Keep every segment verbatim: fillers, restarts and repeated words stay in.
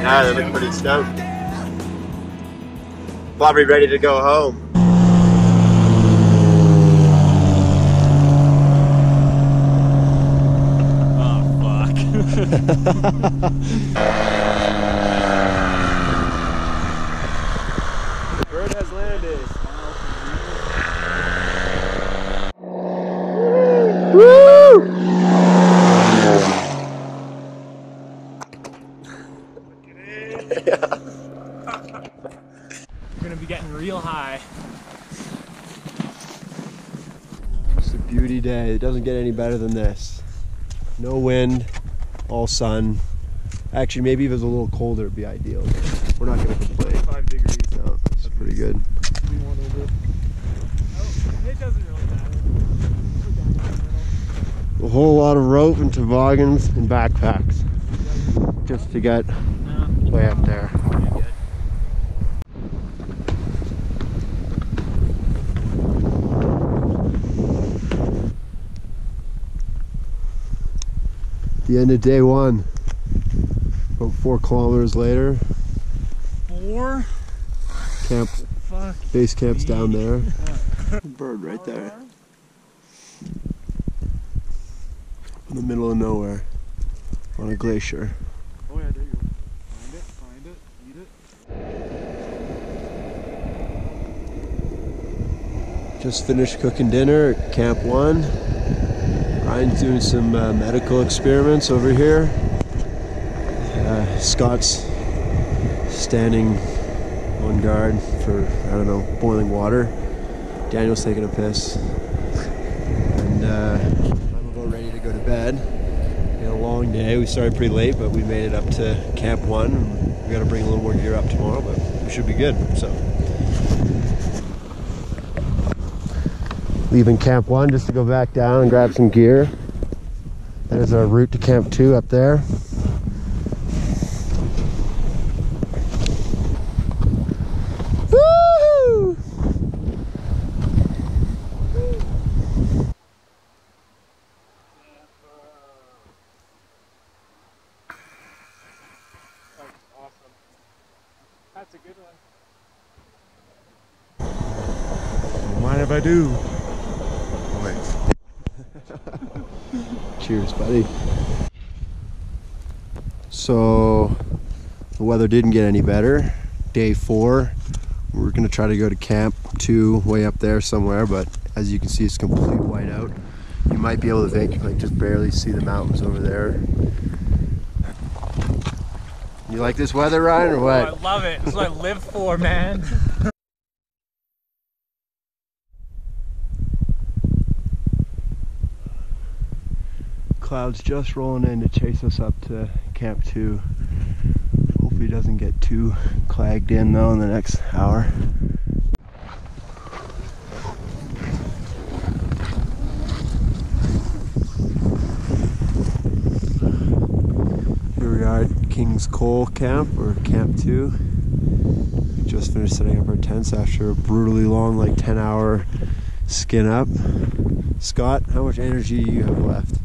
Yeah, they look pretty stoked. Probably ready to go home. Bird has landed. Woo! We're gonna be getting real high. It's a beauty day. It doesn't get any better than this. No wind, all sun. Actually, maybe if it was a little colder, it'd be ideal. We're not gonna complain. Five degrees. No, it's pretty good. Oh, it doesn't really matter. A whole lot of rope and toboggans and backpacks just to get way up there. The end of day one. About four kilometers later. Four? Camp. Fuck. Base camp's down there. Bird right there. In the middle of nowhere. On a glacier. Oh yeah, there you go. Find it, find it, eat it. Just finished cooking dinner at Camp One. Ryan's doing some uh, medical experiments over here. Uh, Scott's standing on guard for, I don't know, boiling water. Daniel's taking a piss. And uh, I'm about ready to go to bed. We had a long day. We started pretty late, but we made it up to Camp One. We got to bring a little more gear up tomorrow, but we should be good. So, leaving Camp One just to go back down and grab some gear. There's our route to Camp Two up there. Woo! That's a good one. Don't mind if I do. Wait. Cheers, buddy. So the weather didn't get any better. Day four, we're gonna try to go to Camp Two, way up there somewhere, but as you can see, it's completely white out. You might be able to think, like, just barely see the mountains over there. You like this weather, Ryan, or what? Oh, I love it. This is what I live for, man. Clouds just rolling in to chase us up to Camp Two. Hopefully it doesn't get too clagged in though in the next hour. Here we are at King's Cole Camp, or Camp Two. We just finished setting up our tents after a brutally long, like ten hour skin up. Scott, how much energy do you have left?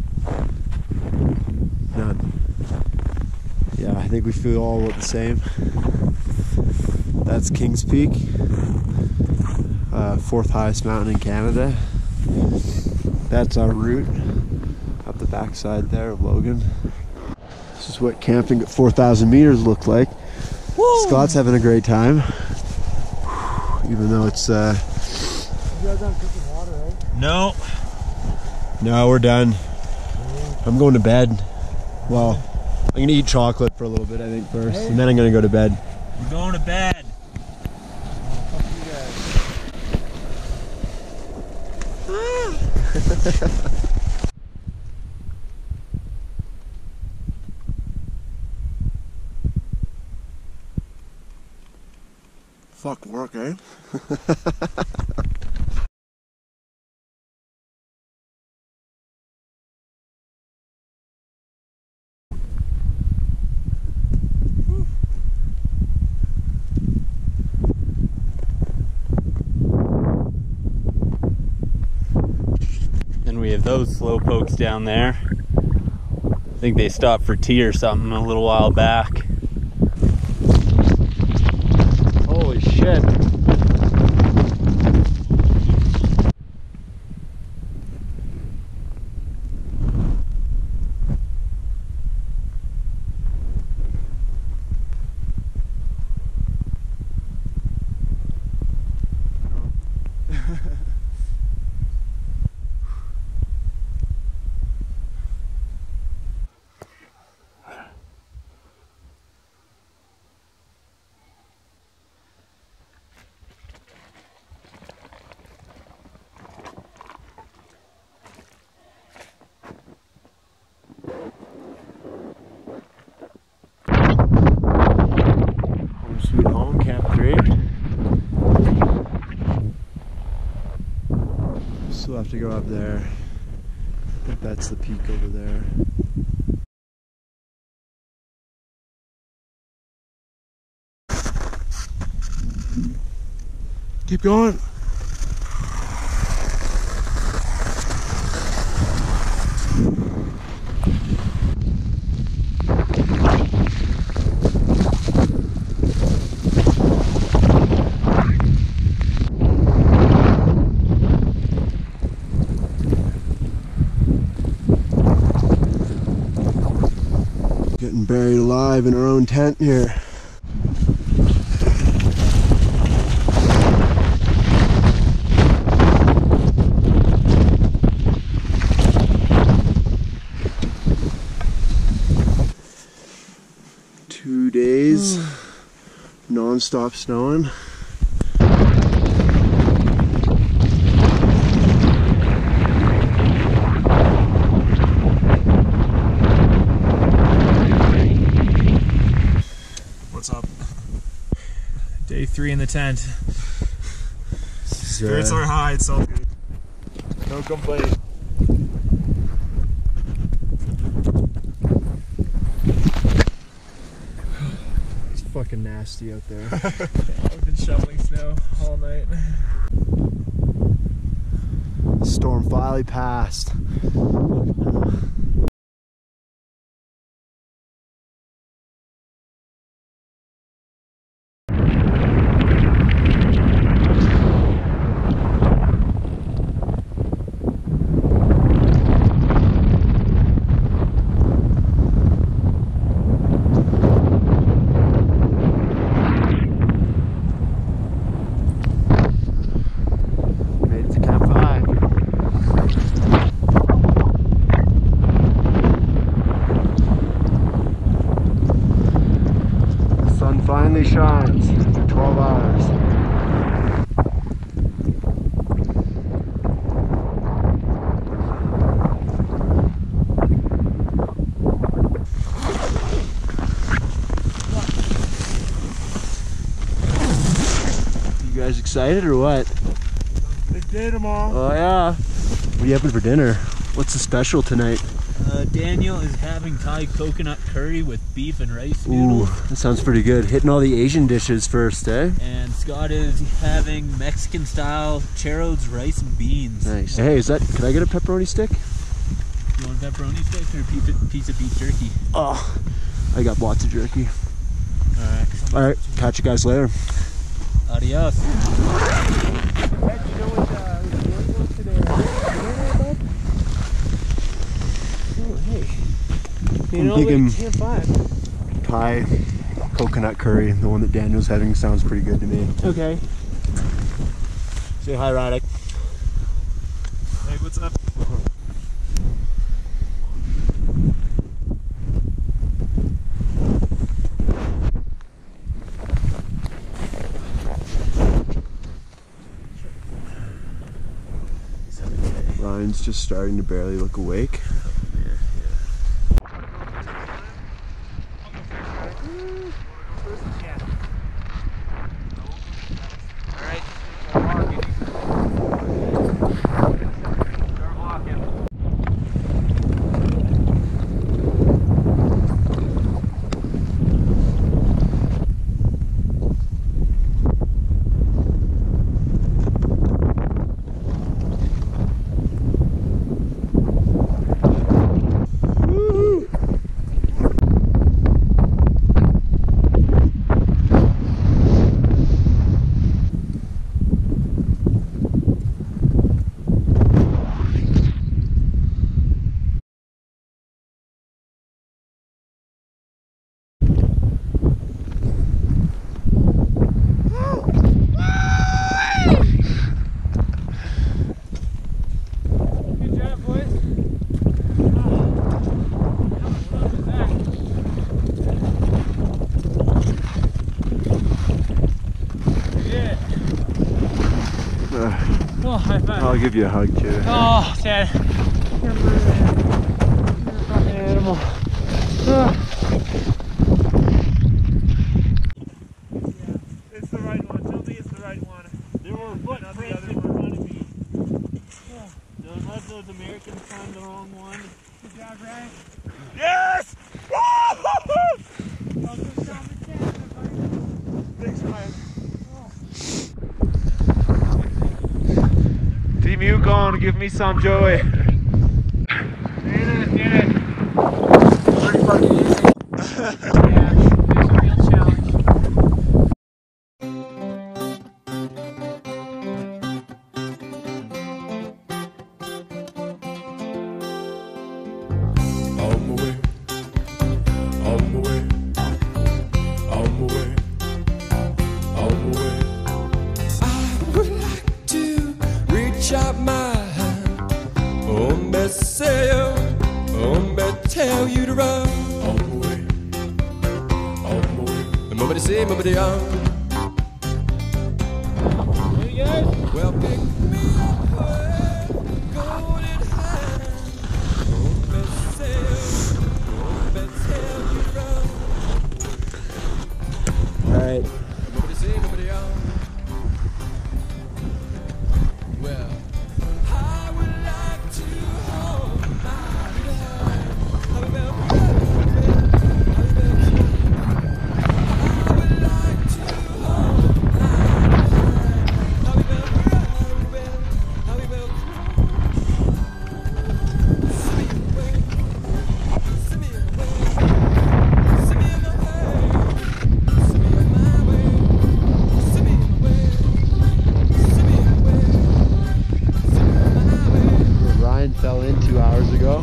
None. Yeah, I think we feel all about the same. That's King's Peak, uh, fourth highest mountain in Canada. That's our route up the backside there of Logan. This is what camping at four thousand meters looked like. Woo! Scott's having a great time, even though it's. Uh, You guys aren't drinking water, right? No. No, we're done. I'm going to bed. Well, I'm gonna eat chocolate for a little bit, I think, first, and then I'm gonna go to bed. We're going to bed. Fuck work, eh? Then we have those slow pokes down there. I think they stopped for tea or something a little while back. shit. Sweet home, Camp three. Still have to go up there. I think that's the peak over there. Keep going. Getting buried alive in our own tent here. Two days non-stop snowing. What's up? Day three in the tent. Spirits uh, are high, it's all good. No complaint. It's fucking nasty out there. I've been shoveling snow all night. Storm finally passed. Finally shines after twelve hours. You guys excited or what? Big day tomorrow. Oh yeah. What are you having for dinner? What's the special tonight? Uh, Daniel is having Thai coconut curry with beef and rice Ooh, noodles. that sounds pretty good. Hitting all the Asian dishes first, eh? And Scott is having Mexican style Chero's rice and beans. Nice. Hey, is that, can I get a pepperoni stick? You want a pepperoni stick or a piece of, piece of beef jerky? Oh, I got lots of jerky. Alright. Alright, catch you guys later. Adios. You know, like Thai coconut curry, the one that Daniel's having, sounds pretty good to me. Okay. Say hi, Radek. Hey, what's up? Ryan's just starting to barely look awake. I'll give you a hug too. Oh, Dad. You're a fucking animal. Oh. Yeah, it's the right one. Tell me it's the right one. There were footprints in front of me. Don't let those Americans find the wrong one. Good job, Radek. Yes! Thanks, Ryan. Team Yukon, give me some joy. Get it, get it. Pretty fucking easy. Yeah, it's a real challenge. On my way, on my way, on my way, on my way. I would like to reach out my hand, oh, me say, oh, me tell you to run. On my way, on my way. Nobody say, nobody on. Hey guys. Well, pick me up, golden hand. Oh, me say, oh, me tell you to run. Alright. Nobody say, nobody on. Well, I would like to hold my hand. I would like to hold my hand. Ryan fell in two hours ago.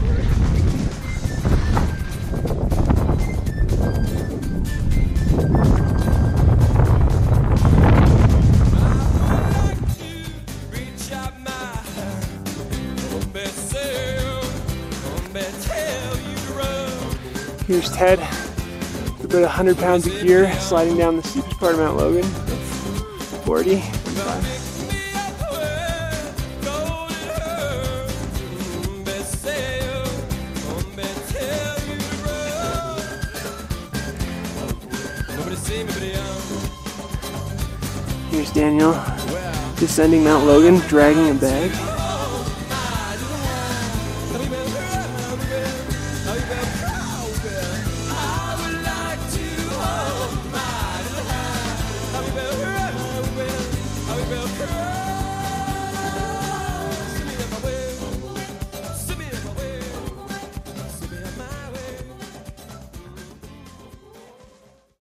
Here's Ted, with about one hundred pounds of gear, sliding down the steepest part of Mount Logan. forty. Here's Daniel, descending Mount Logan, dragging a bag.